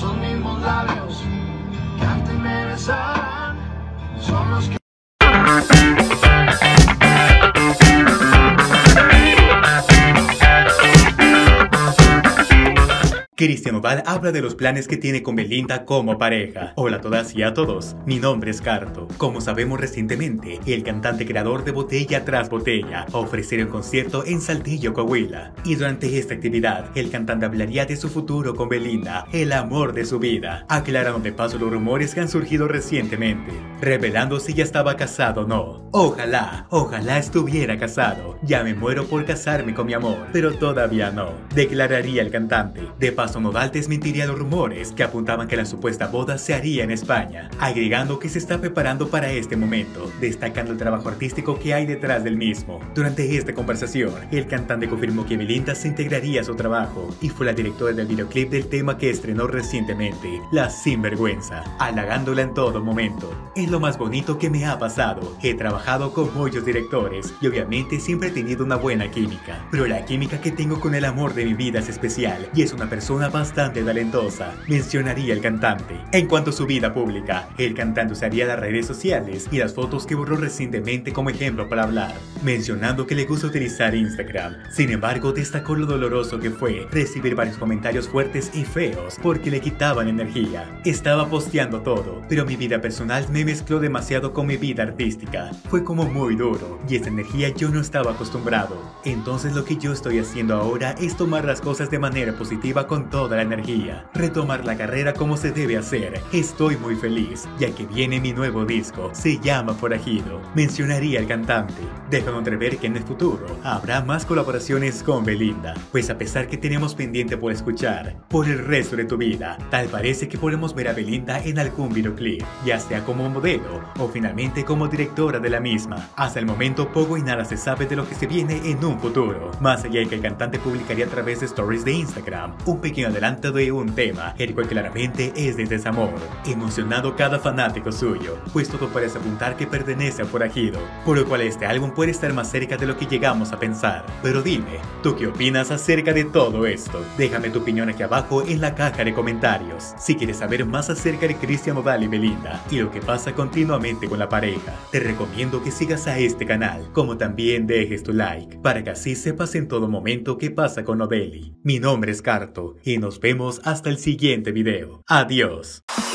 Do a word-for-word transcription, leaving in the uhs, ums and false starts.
esos mismos labios que antes me besaban, son los que... Cristian Nodal habla de los planes que tiene con Belinda como pareja. Hola a todas y a todos, mi nombre es Carto. Como sabemos recientemente, el cantante creador de Botella Tras Botella ofreció un concierto en Saltillo, Coahuila. Y durante esta actividad, el cantante hablaría de su futuro con Belinda, el amor de su vida, aclarando de paso los rumores que han surgido recientemente, revelando si ya estaba casado o no. Ojalá, ojalá estuviera casado. Ya me muero por casarme con mi amor, pero todavía no, declararía el cantante. De paso, Nodal desmentiría los rumores que apuntaban que la supuesta boda se haría en España, agregando que se está preparando para este momento, destacando el trabajo artístico que hay detrás del mismo. Durante esta conversación, el cantante confirmó que Belinda se integraría a su trabajo y fue la directora del videoclip del tema que estrenó recientemente, La Sinvergüenza, halagándola en todo momento. Es lo más bonito que me ha pasado. He trabajado con muchos directores y obviamente siempre he tenido una buena química, pero la química que tengo con el amor de mi vida es especial y es una persona bastante talentosa, mencionaría el cantante. En cuanto a su vida pública, el cantante usaría las redes sociales y las fotos que borró recientemente como ejemplo para hablar, mencionando que le gusta utilizar Instagram. Sin embargo, destacó lo doloroso que fue recibir varios comentarios fuertes y feos porque le quitaban energía. Estaba posteando todo, pero mi vida personal me mezcló demasiado con mi vida artística. Fue como muy duro y esa energía yo no estaba acostumbrado. Entonces lo que yo estoy haciendo ahora es tomar las cosas de manera positiva con toda la energía, retomar la carrera como se debe hacer. Estoy muy feliz, ya que viene mi nuevo disco, se llama Forajido, mencionaría el cantante, dejando entrever que en el futuro habrá más colaboraciones con Belinda, pues a pesar que tenemos pendiente por escuchar por el resto de tu vida, tal parece que podemos ver a Belinda en algún videoclip, ya sea como modelo o finalmente como directora de la misma. Hasta el momento poco y nada se sabe de lo que se viene en un futuro, más allá de que el cantante publicaría a través de stories de Instagram un pequeño adelanto de un tema, el cual claramente es de desamor, emocionado cada fanático suyo, pues todo parece apuntar que pertenece a Forajido, por lo cual este álbum puede estar más cerca de lo que llegamos a pensar. Pero dime, ¿tú qué opinas acerca de todo esto? Déjame tu opinión aquí abajo en la caja de comentarios. Si quieres saber más acerca de Cristian Nodal y Belinda y lo que pasa continuamente con la pareja, te recomiendo que sigas a este canal, como también dejes tu like, para que así sepas en todo momento qué pasa con Nodeli. Mi nombre es Carto y nos vemos hasta el siguiente video. Adiós.